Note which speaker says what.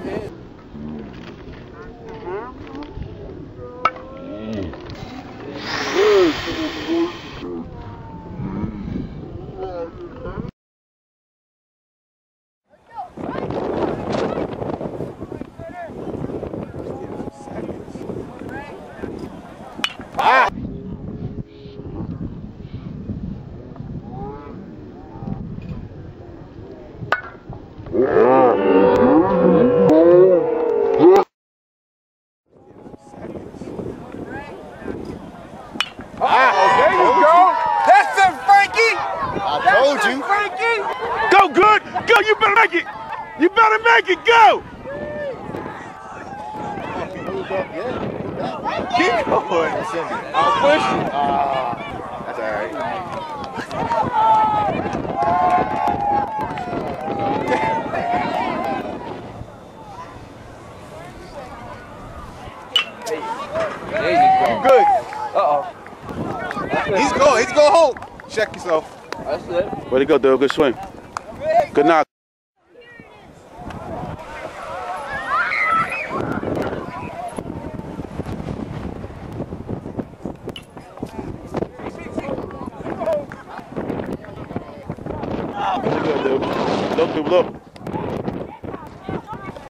Speaker 1: Go, good. Go, you better make it. You better make it. Go. Keep going. I'll push you. That's all right.
Speaker 2: There you go.
Speaker 1: You good.
Speaker 2: Uh-oh.
Speaker 1: He's going home. Check yourself.
Speaker 2: That's it.
Speaker 1: Way to go, Dale. Good swing. Good knock. Way to go, Dale. Look.